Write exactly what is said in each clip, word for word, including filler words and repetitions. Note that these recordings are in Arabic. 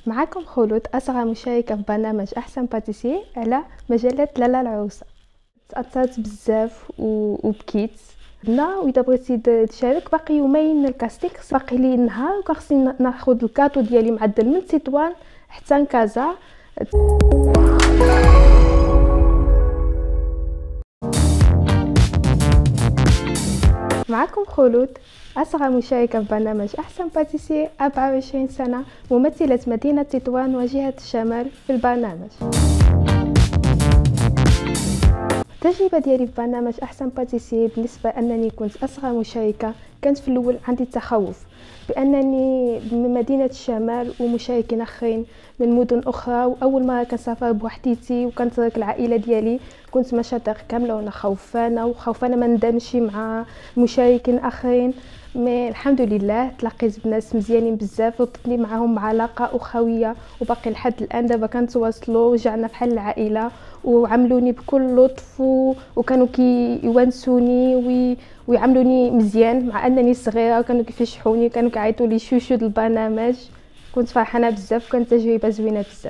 معاكم خلود، أصغر مشاركة في برنامج أحسن باتيسي على مجلة لالا العروسة. تأثرت بزاف و- وبكيت هنا. وإذا بغيتي تشارك باقي يومين الكاستيك، باقي لي نهار وخاصني ناخذ الكاطو ديالي معدل من تطوان حتى لكازا. معكم خلود، أصغر مشاركة في برنامج أحسن باتيسي، أربعة وعشرين سنة، ممثلة مدينة تطوان وجهة الشمال في البرنامج. التجربة ديالي في برنامج أحسن باتيسي بالنسبة أنني كنت أصغر مشاركة، كانت في الأول عندي تخوف بأنني من مدينة الشمال ومشاركين آخرين من مدن أخرى، وأول مرة كنسافر بوحديتي وكنترك العائلة ديالي. كنت ماشيه طريق كامله وانا خوفانه وخوفانه ما ندمش مع مشاركين اخرين. مي الحمد لله تلاقيت بناس مزيانين بزاف، ربطتني معهم علاقه اخويه وباقي لحد الان دابا كنتواصلوا، رجعنا بحال العائله وعملوني بكل لطف وكانوا كيونسوني وي ويعملوني مزيان مع انني صغيره، وكانوا كيفشحوني، كانوا كيعيطوا لي شوشو د البرنامج. كنت فرحانه بزاف، كانت تجربه زوينه بزاف.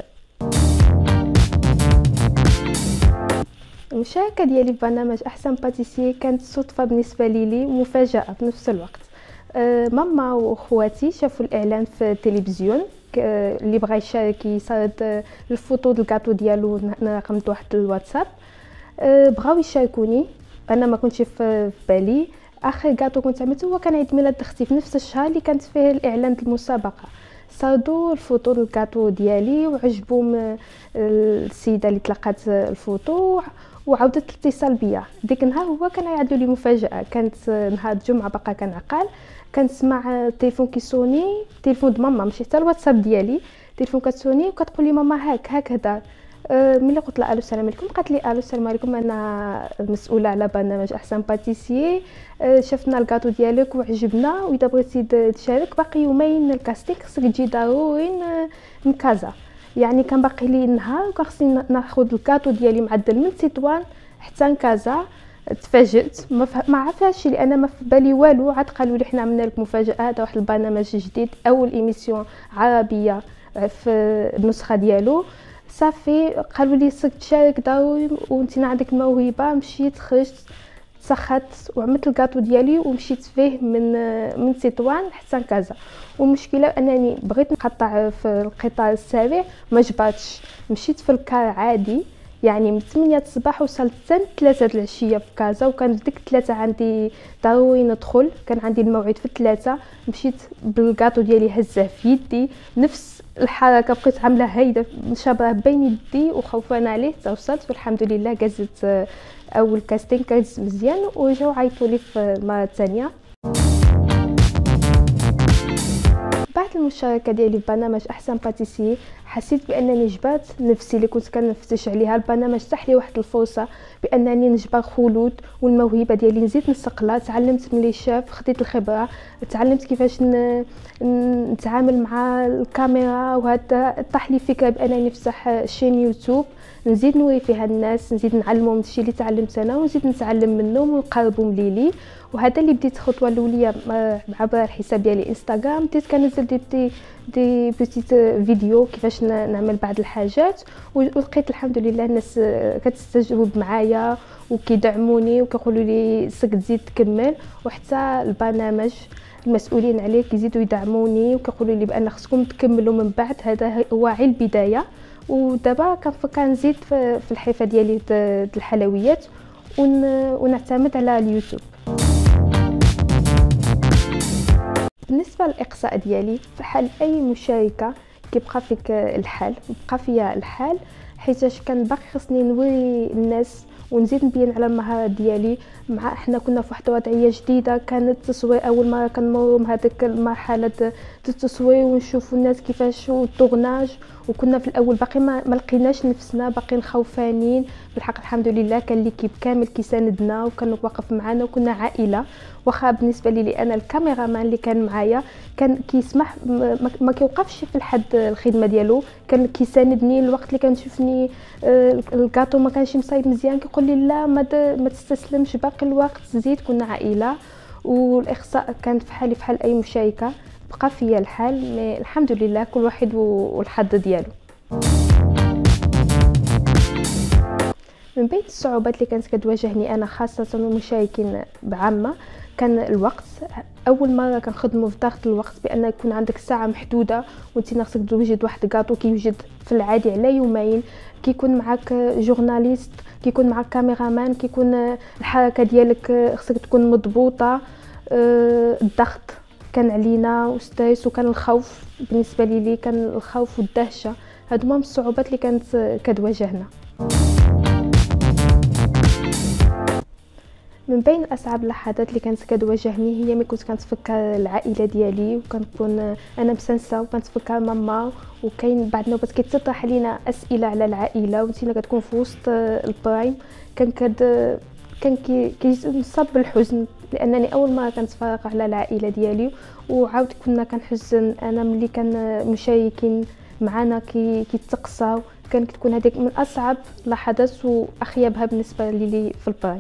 المشاركه ديالي في برنامج احسن باتيسي كانت صدفه بالنسبه لي لي ومفاجاه في نفس الوقت. أه ماما واخواتي شافوا الاعلان في التلفزيون، اللي بغى يشارك يصاد الفوطو د الكاطو ديالو رقم واحد الواتساب. أه بغاو يشاركوني، انا ما كنتش في بالي. اخر كاطو كنت عملته هو كان عيد ميلاد اختي في نفس الشهر اللي كانت فيه الاعلان د المسابقه. صادوا الفوطو د الكاطو ديالي وعجبهم السيده اللي تلقات الفوطو وعاودت الاتصال بيا. ديك النهار هو كان يعدوا لي مفاجاه، كانت نهار الجمعه باقا كان عقال، كنسمع التليفون كيسوني، تليفون د ماما ماشي حتى الواتساب ديالي، تليفون كتسوني وكتقول لي ماما هاك هاك هذا. أه ملي قلت لها الو السلام عليكم، قالت لي الو السلام عليكم، انا مسؤوله على برنامج احسن باتيسي. أه شفنا الكاطو ديالك وعجبنا، واذا بغيتي تشارك باقي يومين الكاستيك، خصك تجي ضروري من كازا. يعني كان باقي لي نهار وخاصني ناخذ الكاطو ديالي معدل من تطوان حتى لكازا. تفاجئت، ما, ف... ما عرفاش لان ما في بالي والو. عاد قالوا لي حنا عملنا لك مفاجاه، هذا واحد البرنامج جديد، اول ايميسيون عربيه في النسخه ديالو. صافي قالوا لي خصك تشارك ضروري وانت عندك موهبه. مشيت خرجت سخت وعملت الكاطو ديالي ومشيت فيه من من تطوان حتى لكازا. والمشكله انني بغيت نقطع في القطار السريع ما جبرتش، مشيت في الكار عادي، يعني من ثمانية الصباح وصلت حتى ثلاثة العشيه في كازا. وكان ديك ثلاثة عندي ضروري ندخل، كان عندي الموعد في ثلاثة. مشيت بالكاطو ديالي هزه في يدي، نفس الحركه بقيت عامله هيدا نشابه بين يدي وخوفانه عليه. توصلت والحمد لله جازت اول كاستين، كانت مزيان. وجاو عيطوا لي في المره الثانيه. بعد المشاركه ديالي في برنامج احسن باتيسي حسيت بانني جبرت نفسي اللي كنت كنفتش عليها. البرنامج تاح لي واحد الفرصه بانني نجبر خلود والموهبه ديالي، نزيد نسقلها. تعلمت من لي شاف، خديت الخبره، تعلمت كيفاش نتعامل مع الكاميرا. وهذا طاح لي فكره بانني نفتح شين يوتيوب، نزيد نوري فيها الناس، نزيد نعلمهم الشيء اللي تعلمت انا ونزيد نتعلم منهم ونقربهم ليلي. وهذا اللي بديت الخطوه الاوليه عبر الحساب ديالي انستغرام. بديت كنزل دي بتي دي بيتيت فيديو كيفاش نعمل بعض الحاجات، ولقيت الحمد لله الناس كتستجوب معايا وكيدعموني وكيقولوا لي خصك تزيد تكمل. وحتى البرنامج المسؤولين عليه كيزيدوا يدعموني وكيقولوا لي بان خصكم تكملوا من بعد، هذا هو غير البدايه. ودابا كنفكر نزيد في الحرفه ديالي د الحلويات ونعتمد على اليوتيوب. بالنسبه للاقصاء ديالي، فحال اي مشاركه كيبقى فيك الحال، بقى فيا الحال، حيتاش كان باقي خصني نوري الناس ونزيد نبين على المهارات ديالي. مع احنا كنا في واحد الوضعيه جديده، كان التصوير اول مره كنمروا من هذيك المرحله د التصوير ونشوفوا الناس كيفاش والطورناج. وكنا في الاول باقي ما, ما لقيناش نفسنا، باقيين خوفانين. بالحق الحمد لله كان ليكيب كامل كيساندنا وكان واقف معنا وكنا عائله. واخا بالنسبه لي انا الكاميرا مان اللي كان معايا كان كيسمح ما, ما كيوقفش في الحد الخدمه ديالو، كان كيساندني الوقت اللي كنشوفني الكاطو ما كانش مصايب مزيان كيقول لي لا ما, ما تستسلمش باقي الوقت زيد. كنا عائله. والاخصاء كانت في حالي في حال اي مشاركه، بقى فيا الحال، مي الحمد لله كل واحد والحظ ديالو. من بين الصعوبات اللي كانت كتواجهني انا خاصه والمشاركين بعامه كان الوقت. اول مره كنخدموا في ضغط الوقت، بان يكون عندك ساعه محدوده وانت خاصك توجد واحد كاطو كيوجد في العادي على يومين، كيكون معك جورناليست، كيكون معك كاميرامان، كيكون الحركه ديالك خاصك تكون مضبوطه. الضغط كان علينا وستريس، وكان الخوف بالنسبه لي كان الخوف والدهشه. هادو هما الصعوبات اللي كانت كتواجهنا. من بين اصعب اللحظات اللي كانت كتواجهني هي ملي كنت كنتفكر العائله ديالي، وكنكون انا مسنسه وكنتفكر ماما، وكاين بعض النوبات كيتطرح علينا اسئله على العائله وانتينا كتكون في وسط البرايم. كان كد كان كيصاب بالحزن لانني اول مره كنتفرغ على العائله ديالي، وعاود كنا كنحزن انا ملي كان مشاركين معنا كي كيتقصاو. كانت كتكون هذيك من اصعب لحظات واخيبها بالنسبه لي في البرايم.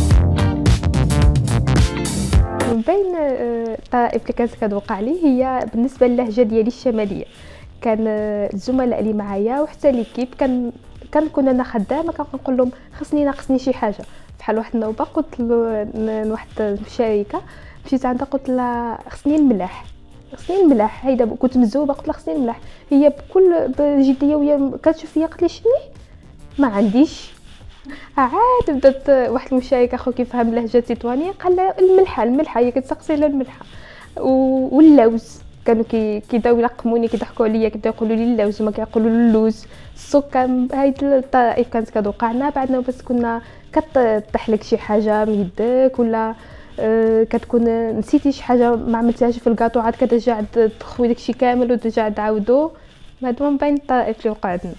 من بين الطرائف اللي كانت كتوقع لي هي بالنسبه للهجه ديالي الشماليه. كان الزملاء اللي معايا وحتى ليكيب كان كنكون انا خدامه كنقول لهم خصني ناقصني شي حاجه. بحال واحد النوبه قلت لواحد المشاركه، مشيت عندها قلت لها خصني الملح، خصني الملح هيدا كنت مزوبه، قلت لها خصني الملح. هي بكل بجديه وهي كتشوف فيا قالت لي شني ما عنديش. عاد بدات واحد المشارك اخو كيفهم اللهجه التطوانيه قال لها الملحه الملحه، هي كتسقسي على الملحه. واللوز كانوا كي كيبداو يلقموني كيضحكوا عليا كيبداو يقولوا لي اللوز وما كيقولوا اللوز. السكر هايد الطرائف كانت كتوقعنا. بعدنا بس كنا كطيح لك شي حاجه من يدك، ولا أه كتكون نسيتي شي حاجه ما عملتيهاش في الكاطو، عاد كترجع تخوي داكشي كامل وترجع تعاودو. هادو من بين الطرائف اللي وقعتنا.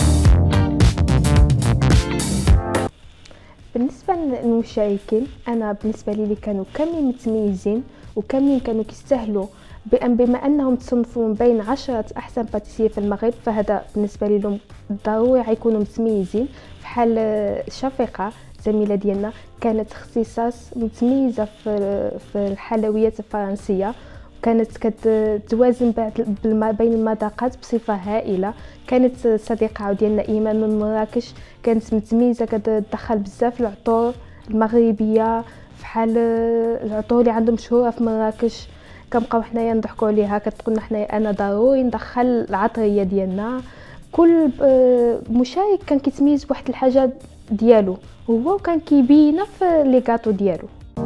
بالنسبه للمشاركين انا بالنسبه لي كانوا كاملين متميزين وكاملين كانوا كيستاهلوا، بان بما انهم تصنفوا من بين عشرة احسن باتيسيه في المغرب، فهذا بالنسبه لهم ضروري غيكونوا متميزين. بحال شفيقه زميله ديالنا كانت اختصاص متميزه في في الحلويات الفرنسيه، كانت كتوازن بين المذاقات بصفه هائله. كانت صديقه ديالنا ايمان من مراكش، كانت متميزه كتدخل بزاف العطور المغربيه، بحال العطور اللي عندهم مشهوره في مراكش. كنبقاو حنايا نضحكوا عليها، كتقولنا حنايا انا ضروري ندخل العطريه ديالنا. كل مشارك كان كيتميز بواحد الحاجه ديالو هو، وكان كيبينها في لي كاطو ديالو.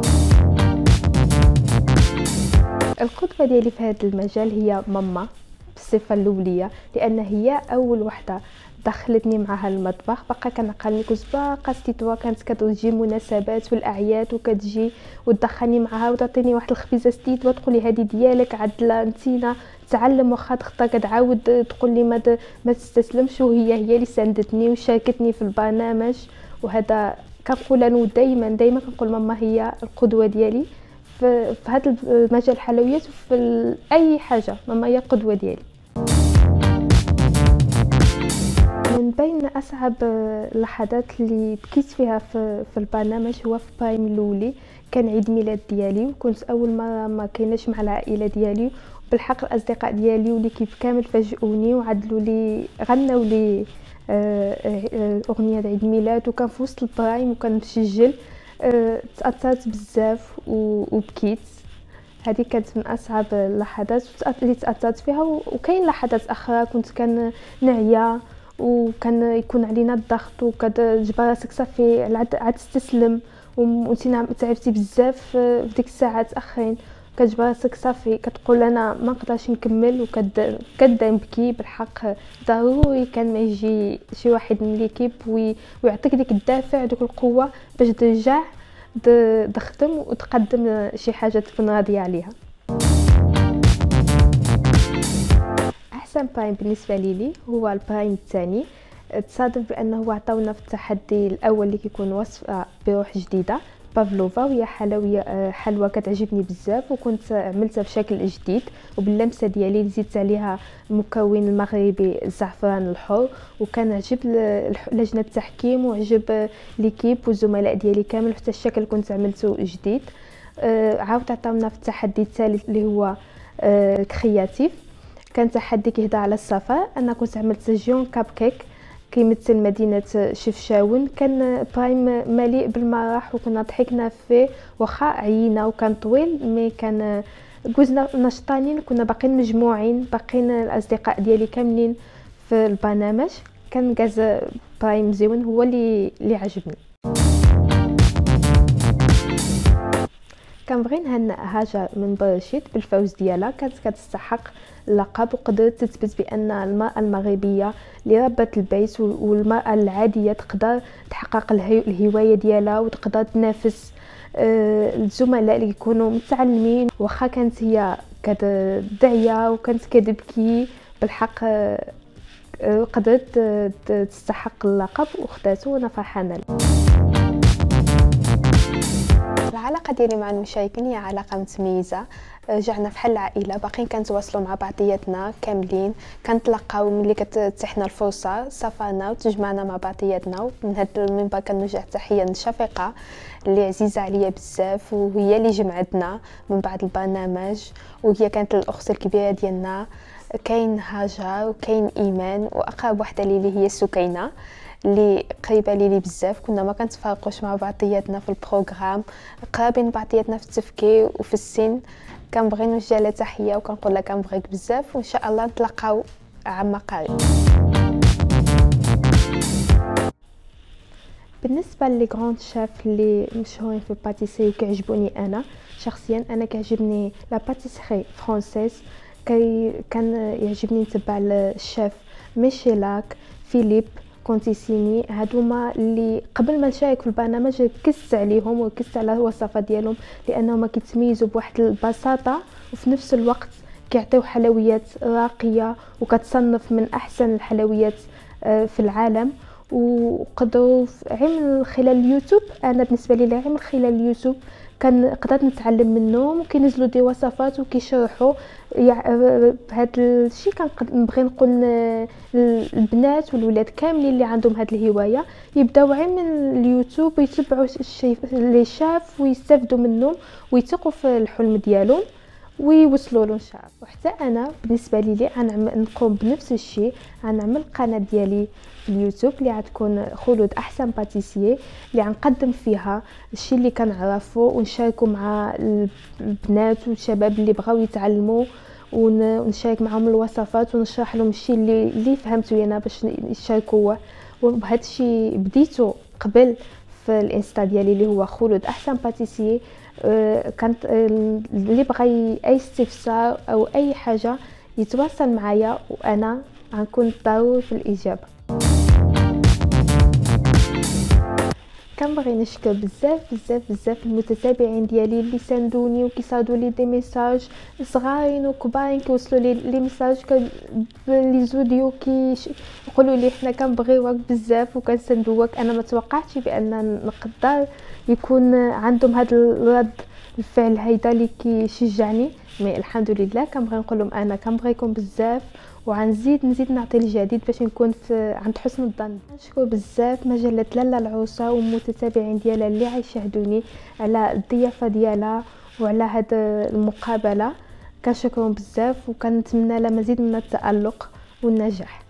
القدوه ديالي في هذا المجال هي ماما بالصفه الاوليه، لان هي اول وحده دخلتني معها المطبخ. بقى كنعقلني كنت باقا ستيتوا، كانت كتجي مناسبات والاعياد وكتجي وتدخلني معها وتعطيني واحد الخبيزه ستيتوا تقولي هذه ديالك عدله انتينا تعلم، واخا تخطا كتعاود تقول لي ما ما تستسلمش. وهي هي اللي ساندتني وشاركتني في البرنامج، وهذا كنقول انا دائما دائما كنقول ماما هي القدوه ديالي في في هذا المجال الحلويات وفي اي حاجه. ماما هي القدوه ديالي. من بين اصعب اللحظات اللي بكيت فيها في في البرنامج هو في برايم الاولي. كان عيد ميلاد ديالي وكنت اول مره ما كايناش مع العائله ديالي، وبالحق الاصدقاء ديالي وليكيب كامل فاجئوني وعدلوا لي غناو لي اغنيه عيد ميلاد، وكان في وسط البرايم وكان مسجل. تاثرت بزاف وبكيت. هذه كانت من اصعب اللحظات اللي تاثرت فيها. وكاين لحظات اخرى كنت كان نعيا وكان يكون علينا الضغط وكتجبر راسك صافي عاد تستسلم، وانتي تعبتي بزاف في ديك الساعات اخرين كتجبر راسك صافي كتقول انا ما نقدرش نكمل وكتبدا نبكي. بالحق ضروري كان ما يجي شي واحد من ليكيب ويعطيك ديك الدافع ديك القوه باش ترجع تخدم وتقدم شي حاجه تكون راضيه عليها. احسن برايم بالنسبه لي هو البرايم الثاني. تصادف بانه عطاونا في التحدي الاول اللي كيكون وصفه بروح جديده بافلوفا، وهي حلويه حلوه كتعجبني بزاف وكنت عملتها بشكل جديد وباللمسه ديالي اللي زدت عليها المكون المغربي الزعفران الحر، وكان عجب لجنه التحكيم وعجب ليكيب والزملاء ديالي كامل، حتى الشكل كنت عملته جديد. عاود عطاونا في التحدي الثالث اللي هو كرياتيف. كان تحدي كيهضر على الصفاء. انا كنت عملت سجيون كاب كيك كيمثل مدينه شفشاون. كان برايم مليء بالمرح وكنا ضحكنا فيه واخا عيينا وكان طويل، مي كان جوزنا نشطانين، كنا باقيين مجموعين، باقيين الاصدقاء ديالي كاملين في البرنامج. كان غاز برايم زوين هو اللي اللي عجبني. كنبغي نهنئ هاجر من برشيد بالفوز ديالها. كانت كتستحق اللقب وقدرت تثبت بان المراه المغربيه اللي ربت البيت والمراه العاديه تقدر تحقق الهوايه ديالها وتقدر تنافس الزملاء اللي يكونوا متعلمين. واخا كانت هي كدعيه وكانت كتبكي، بالحق قدرت تستحق اللقب وخداته وانا فرحانه. العلاقه ديالي مع المشاركين هي علاقه متميزه. رجعنا فحال العائله، باقيين كنتواصلوا مع بعضياتنا كاملين، كنتلاقاو ملي كتتيحنا الفرصه، سافرنا وتجمعنا مع بعضياتنا. ومن هذا المنبر كنوجه تحيه لشفيقه اللي عزيزه عليا بزاف، وهي اللي جمعتنا من بعد البرنامج، وهي كانت الاخت الكبيره ديالنا. كاين هاجر وكاين ايمان، واقرب وحده لي هي سكينه اللي قريبه لي بزاف. كنا ما كنتفارقوش مع بعضياتنا في البروغرام، قرابين بعضياتنا في التفكير وفي السن. كنبغي نوجه لها تحيه وكنقول لها كنبغيك بزاف، وان شاء الله نتلاقاو عما قريب. بالنسبه لي غراند شيف اللي مشهورين في الباتيسري وكيعجبوني انا شخصيا، انا كيعجبني لا باتيسري فرونسيز. كي كان يعجبني نتبع الشيف ميشيلاك، فيليب كونتيسيني. هادوما اللي قبل ما نشارك في البرنامج ركزت عليهم وركزت على الوصفات ديالهم، لانهم كيتميزوا بواحد البساطه وفي نفس الوقت كيعطيو حلويات راقيه وكتصنف من احسن الحلويات في العالم. وقدروا غير من خلال اليوتيوب، انا بالنسبه لي غير من خلال اليوتيوب كان قدرت نتعلم منهم، وكينزلوا دي وصفات وكيشرحوا. بهذا الشيء كنبغي نقول البنات والولاد كاملين اللي عندهم هذه الهوايه يبداو غير من اليوتيوب ويتبعوا الشيء اللي شاف ويستافدوا منهم ويثقوا في الحلم ديالهم ويوصلوا له ان شاء الله. وحتى انا بالنسبه لي غنعمل نقوم بنفس الشيء، غنعمل القناه ديالي في اليوتيوب اللي غتكون خلود احسن باتيسيي، اللي غنقدم فيها الشيء اللي كنعرفو ونشاركوا مع البنات والشباب اللي بغاو يتعلموا، ونشارك معهم الوصفات ونشرح لهم الشيء اللي اللي فهمته انا باش يشاركوا. وبهذا الشيء بديته قبل في الانستا ديالي اللي هو خلود احسن باتيسيي. أه كانت اللي بغى اي استفسار او اي حاجه يتواصل معايا وانا غنكون ضروري في الاجابه. كنبغي نشكر بزاف بزاف بزاف المتتابعين ديالي اللي ساندوني وكيصادوا لي دي ميساج صغارين وكبارين، كيوصلوا لي لي ميساج لي زوديو كيقولوا لي حنا كنبغيوك بزاف وكنساندوك. انا ما توقعتش بان نقدر يكون عندهم هذا الرد الفعل هيدا اللي كيشجعني، مي الحمد لله. كنبغي نقول لهم انا كنبغيكم بزاف وغنزيد نزيد نعطي الجديد باش نكون في عند حسن الظن. نشكر بزاف مجله لالا العروسه والمتتابعين ديالها اللي غيشاهدوني على الضيافه ديالها وعلى هاد المقابله. كنشكرهم بزاف وكنتمنى لها مزيد من التالق والنجاح.